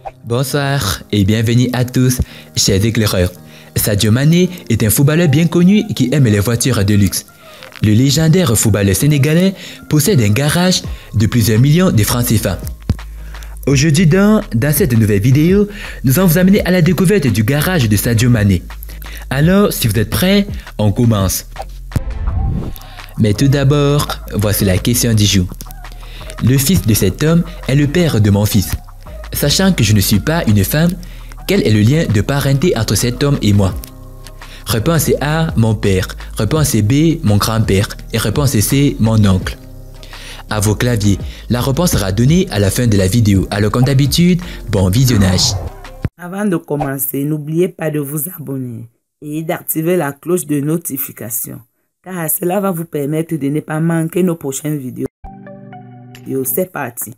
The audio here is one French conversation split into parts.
Bonsoir et bienvenue à tous, chers éclaireurs. Sadio Mané est un footballeur bien connu qui aime les voitures de luxe. Le légendaire footballeur sénégalais possède un garage de plusieurs millions de francs CFA. Aujourd'hui dans cette nouvelle vidéo, nous allons vous amener à la découverte du garage de Sadio Mané. Alors, si vous êtes prêts, on commence. Mais tout d'abord, voici la question du jour. Le fils de cet homme est le père de mon fils. Sachant que je ne suis pas une femme, quel est le lien de parenté entre cet homme et moi? Réponse A, mon père. Réponse B, mon grand-père. Et réponse C, mon oncle. À vos claviers, la réponse sera donnée à la fin de la vidéo. Alors comme d'habitude, bon visionnage. Avant de commencer, n'oubliez pas de vous abonner et d'activer la cloche de notification, car cela va vous permettre de ne pas manquer nos prochaines vidéos. C'est parti.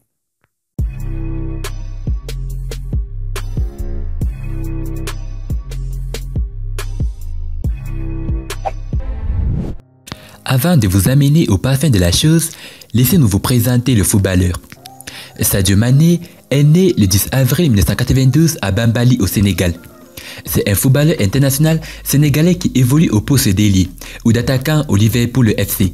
Avant de vous amener au parfum de la chose, laissez-nous vous présenter le footballeur. Sadio Mané est né le 10 avril 1992 à Bambali au Sénégal. C'est un footballeur international sénégalais qui évolue au poste d'ailier ou d'attaquant au Liverpool FC.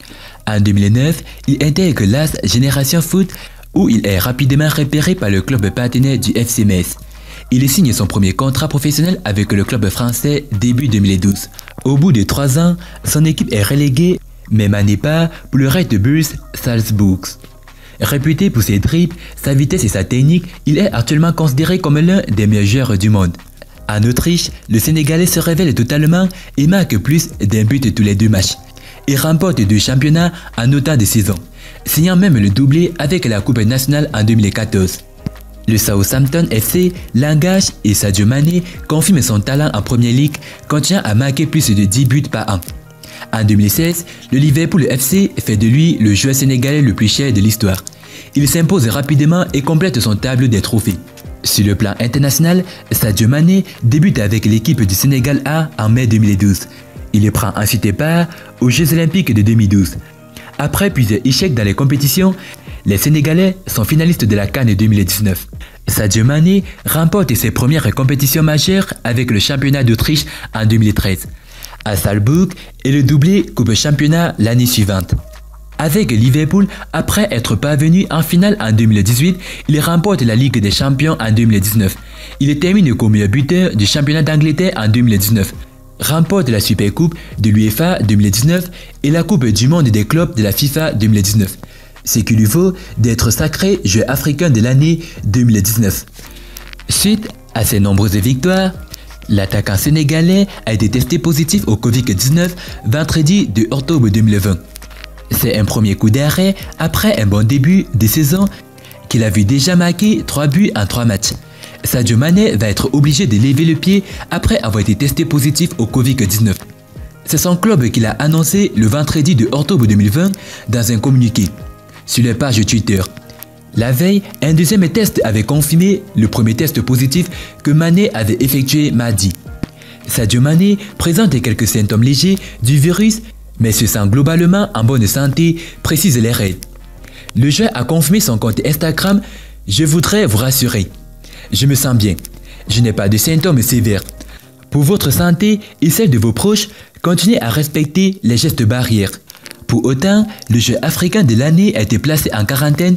En 2009, il intègre l'AS Génération Foot où il est rapidement repéré par le club partenaire du FC Metz. Il signe son premier contrat professionnel avec le club français début 2012. Au bout de 3 ans, son équipe est reléguée, mais Mané part pour le Red Bulls Salzbourg. Réputé pour ses dribbles, sa vitesse et sa technique, il est actuellement considéré comme l'un des meilleurs joueurs du monde. En Autriche, le Sénégalais se révèle totalement et marque plus d'un but tous les 2 matchs. Il remporte 2 championnats en autant de saisons, signant même le doublé avec la Coupe nationale en 2014. Le Southampton FC l'engage et Sadio Mané confirme son talent en Premier League, continuant à marquer plus de 10 buts par an. En 2016, le Liverpool FC fait de lui le joueur sénégalais le plus cher de l'histoire. Il s'impose rapidement et complète son tableau des trophées. Sur le plan international, Sadio Mané débute avec l'équipe du Sénégal A en mai 2012. Il prend ensuite part aux Jeux Olympiques de 2012. Après plusieurs échecs dans les compétitions, les Sénégalais sont finalistes de la CAN 2019. Sadio Mané remporte ses premières compétitions majeures avec le championnat d'Autriche en 2013, à Salzbourg et le doublé Coupe Championnat l'année suivante. Avec Liverpool, après être parvenu en finale en 2018, il remporte la Ligue des Champions en 2019. Il termine comme meilleur buteur du championnat d'Angleterre en 2019. Remporte la Supercoupe de l'UEFA 2019 et la Coupe du Monde des clubs de la FIFA 2019. Ce qui lui vaut d'être sacré joueur africain de l'année 2019. Suite à ses nombreuses victoires, l'attaquant sénégalais a été testé positif au Covid-19 vendredi 2 octobre 2020. C'est un premier coup d'arrêt après un bon début de saison qu'il a vu déjà marquer 3 buts en 3 matchs. Sadio Mané va être obligé de lever le pied après avoir été testé positif au Covid-19. C'est son club qui l'a annoncé le vendredi 2 octobre 2020 dans un communiqué sur leur page Twitter. La veille, un deuxième test avait confirmé le premier test positif que Mané avait effectué mardi. Sadio Mané présente quelques symptômes légers du virus, mais se sent globalement en bonne santé, précise les règles. Le joueur a confirmé son compte Instagram « Je voudrais vous rassurer. Je me sens bien. Je n'ai pas de symptômes sévères. Pour votre santé et celle de vos proches, continuez à respecter les gestes barrières. » Pour autant, le joueur africain de l'année a été placé en quarantaine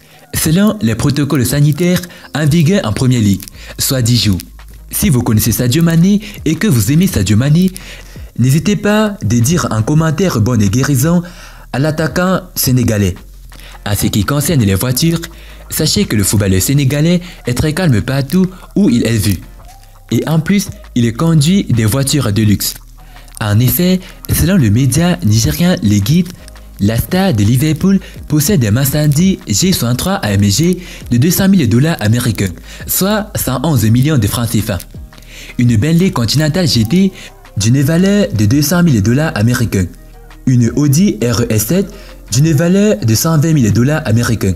selon les protocoles sanitaires en vigueur en Premier League, soit 10 jours. Si vous connaissez Sadio Mané et que vous aimez Sadio Mané, n'hésitez pas de dire en commentaire bonne guérison à l'attaquant sénégalais. En ce qui concerne les voitures, sachez que le footballeur sénégalais est très calme partout où il est vu. Et en plus, il conduit des voitures de luxe. En effet, selon le média nigérien Le Guide, la star de Liverpool possède un Mercedes G63 AMG de 200 000 $ américains, soit 111 millions de francs CFA. Une Bentley Continental GT d'une valeur de 200 000 $ américains. Une Audi RS7 d'une valeur de 120 000 $ américains,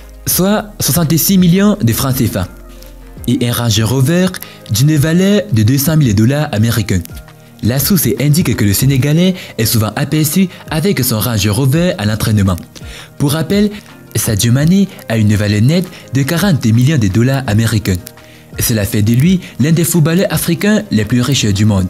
soit 66 millions de francs CFA. Et un Range Rover d'une valeur de 200 000 $ américains. La source indique que le Sénégalais est souvent aperçu avec son Range Rover à l'entraînement. Pour rappel, Sadio Mané a une valeur nette de 40 millions de dollars américains. Cela fait de lui l'un des footballeurs africains les plus riches du monde.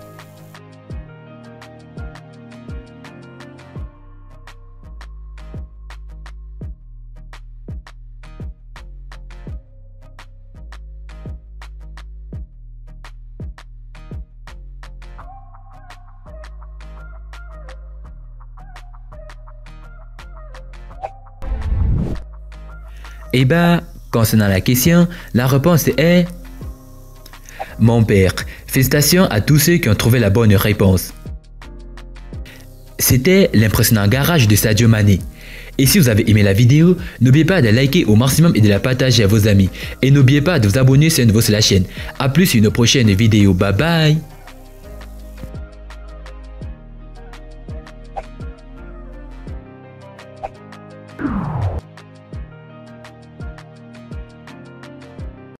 Eh bien, concernant la question, la réponse est mon père. Félicitations à tous ceux qui ont trouvé la bonne réponse. C'était l'impressionnant garage de Sadio Mané. Et si vous avez aimé la vidéo, n'oubliez pas de liker au maximum et de la partager à vos amis. Et n'oubliez pas de vous abonner sur la chaîne. A plus sur une prochaine vidéo. Bye bye.